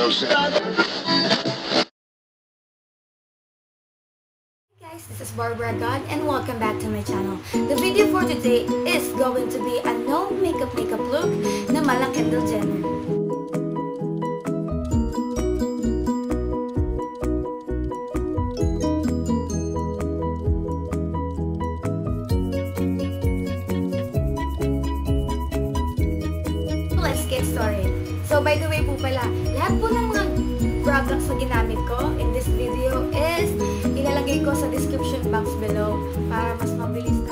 Guys, this is Barbara God and welcome back to my channel. The video for today is going to be a no makeup look na malang Kendall Jenner. Let's get started. So by the way po pala, lahat po ng mga products na ginamit ko in this video is ilalagay ko sa description box below para mas mabilis na.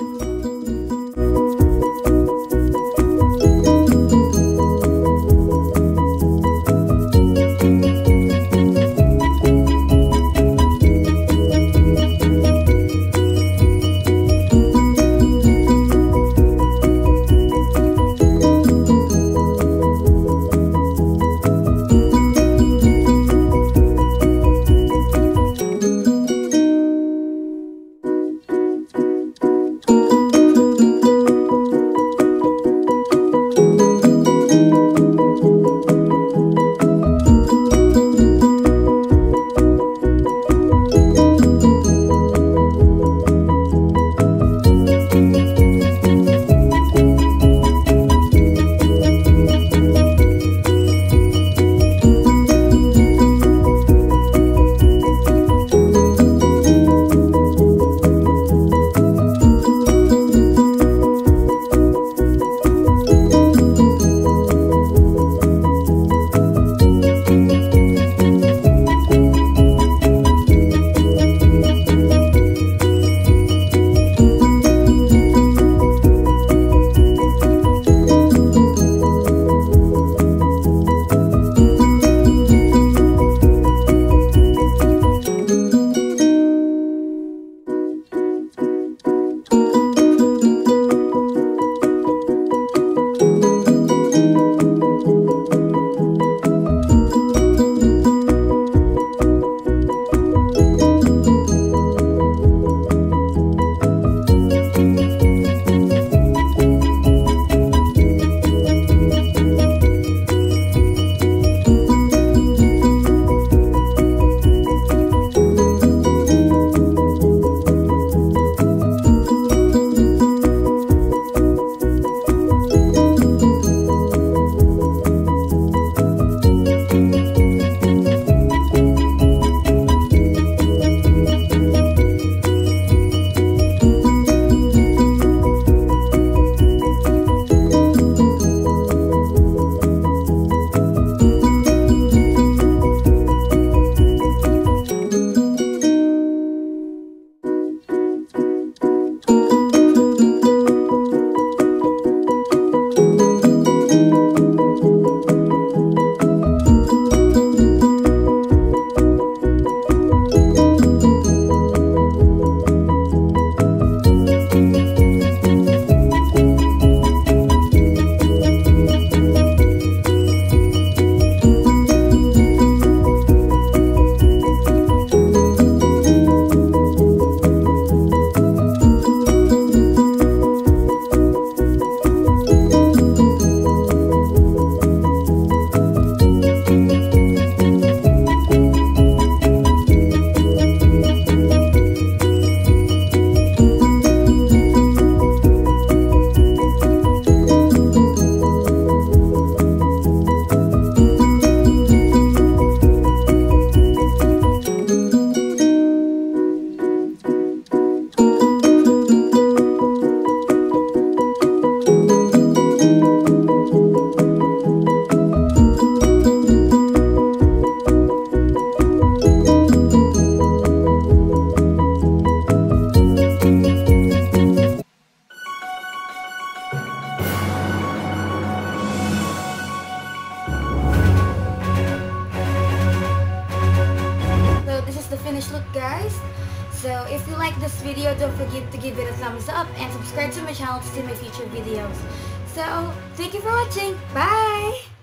Look guys, so if you like this video, don't forget to give it a thumbs up and subscribe to my channel to see my future videos. So thank you for watching. Bye.